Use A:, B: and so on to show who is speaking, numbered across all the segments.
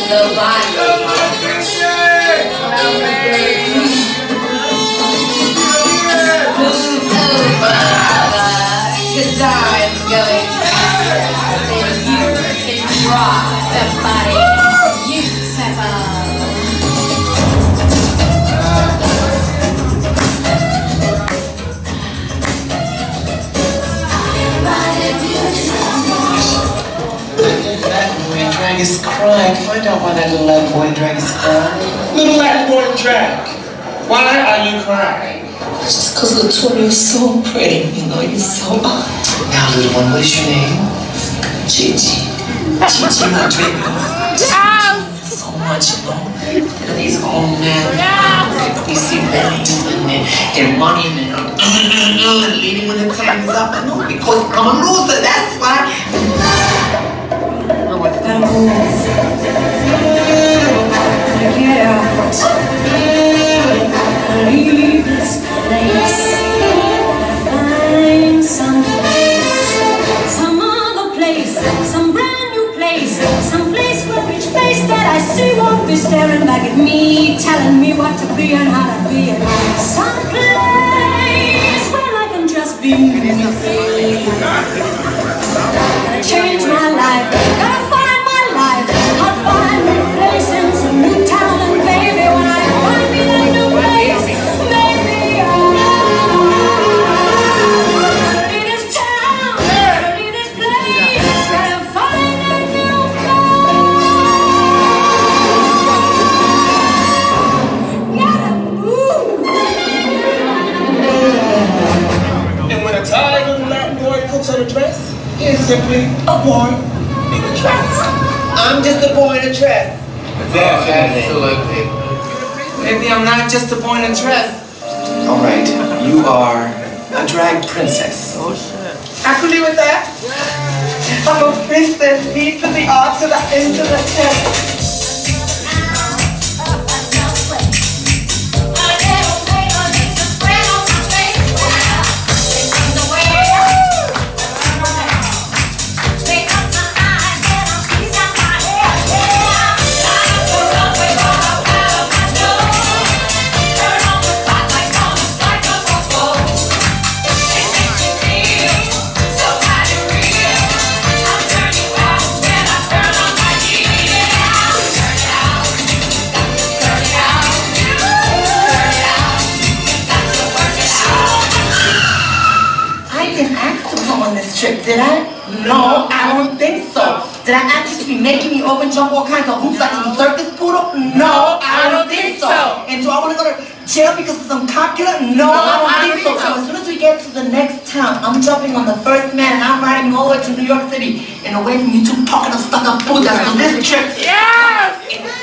A: the Bible. Move over, cause I'm going faster than you can drive the body you sever.
B: Drag is crying. Find out why that little Latin boy in drag is crying.
C: Little Latin boy in drag. Why are you crying?
B: Just because Latoya, you're so pretty. You know, you're so... Now, little one, what is your name? Gigi. Gigi Rodriguez. So much, you know. And these old men, we see bellies and their money and they're leading when the time is up. I know, because I'm a loser, that's why.
A: Gotta move, gotta get out, gotta leave this place, gotta find some place, some other place, some brand new place, some place where each face that I see won't be staring back at me, telling me what to be and how to be, and some place where I can just be me. Gotta change my life, gotta find I'll find a place in some new town, and baby, when I find me that new place, baby, I'm gonna leave this town, gonna leave this place, gotta find a new place, gotta move.
C: And when a tired little Latin boy puts on a dress, he is simply a boy in a dress.
B: I'm just a boy in a dress.
C: Absolutely.
B: Maybe I'm not just a boy in a dress. All right, you are a drag princess.
C: Oh shit.
B: I could live with that. I'm a princess, me to the R to the N to the S.
D: Trip, did I? No, I don't think so. Did I ask you to be making me open jump all kinds of hoops like some circus poodle? No, I don't think so. And do I want to go to jail because of some cop killer? No, I don't think so. So as soon as we get to the next town, I'm jumping on the first man and I'm riding all the way to New York City and away from you two talking of stuck-up food that's on this trip.
C: Yes!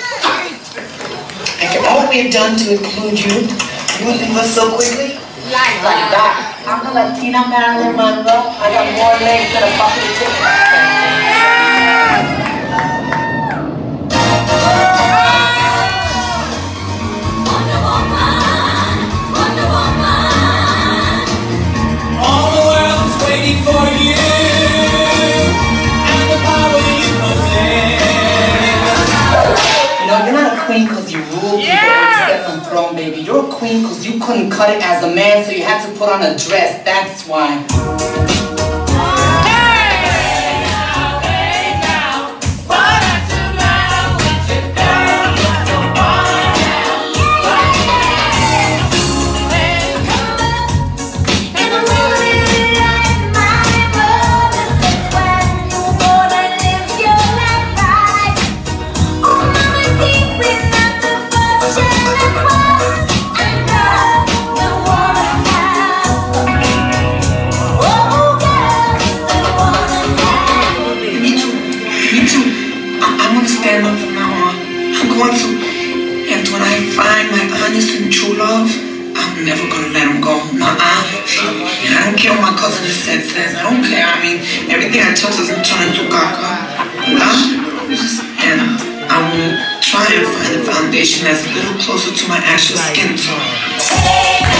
B: And for all we have done to include you, you would leave us so quickly?
D: Like that. I'm the Latina Marilyn Monroe. I got more legs than a bucket of chicken.
A: Wonder Woman, Wonder Woman.
E: All the world's waiting for you and the power you possess.
D: You know, you're not a queen because you rule people on the throne, baby. You're a queen because you couldn't cut it as a man, so you had to put on a dress. That's why.
B: And when I find my honest and true love, I'm never gonna let him go. And I don't care what my cousin just says. I don't care. I mean, everything I touch doesn't turn into caca. And I will try to find a foundation that's a little closer to my actual skin tone.